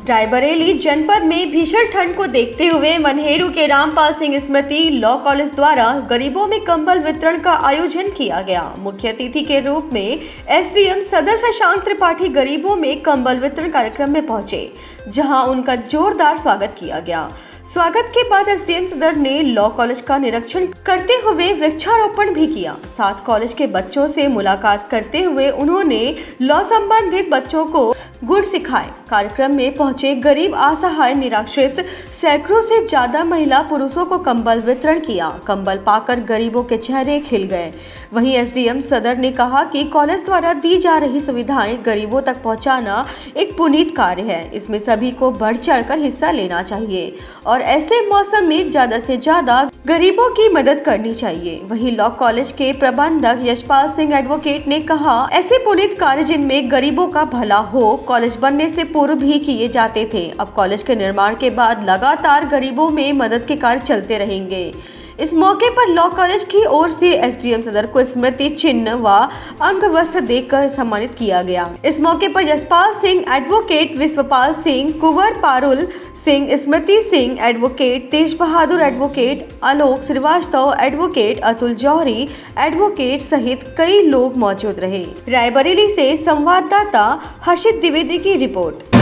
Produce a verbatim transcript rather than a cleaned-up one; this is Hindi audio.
रायबरेली जनपद में भीषण ठंड को देखते हुए मन्हेरू के रामपाल सिंह स्मृति लॉ कॉलेज द्वारा गरीबों में कंबल वितरण का आयोजन किया गया। मुख्य अतिथि के रूप में एसडीएम सदर शशांक त्रिपाठी गरीबों में कंबल वितरण कार्यक्रम में पहुंचे, जहां उनका जोरदार स्वागत किया गया। स्वागत के बाद एसडीएम सदर ने लॉ कॉलेज का निरीक्षण करते हुए वृक्षारोपण भी किया। साथ कॉलेज के बच्चों से मुलाकात करते हुए उन्होंने लॉ संबंधित बच्चों को गुण सिखाए। कार्यक्रम में पहुंचे गरीब, असहाय, निराश्रित सैकड़ों से ज्यादा महिला पुरुषों को कंबल वितरण किया। कंबल पाकर गरीबों के चेहरे खिल गए। वहीं एसडीएम सदर ने कहा कि कॉलेज द्वारा दी जा रही सुविधाएं गरीबों तक पहुंचाना एक पुनीत कार्य है। इसमें सभी को बढ़ चढ़कर हिस्सा लेना चाहिए और ऐसे मौसम में ज्यादा से ज्यादा गरीबों की मदद करनी चाहिए। वहीं लॉ कॉलेज के प्रबंधक यशपाल सिंह एडवोकेट ने कहा, ऐसे पुनीत कार्य जिनमें गरीबों का भला हो कॉलेज बनने से पूर्व भी किए जाते थे। अब कॉलेज के निर्माण के बाद लगातार गरीबों में मदद के कार्य चलते रहेंगे। इस मौके पर लॉ कॉलेज की ओर से एसडीएम सदर को स्मृति चिन्ह व अंग वस्त्र देकर सम्मानित किया गया। इस मौके पर Yashpal Singh advocate, Vishwapal Singh, Kunwar Parul Singh, Smriti Singh advocate, Tej Bahadur advocate, Alok Srivastava advocate, Atul Johri advocate सहित कई लोग मौजूद रहे। रायबरेली से संवाददाता हर्षित द्विवेदी की रिपोर्ट।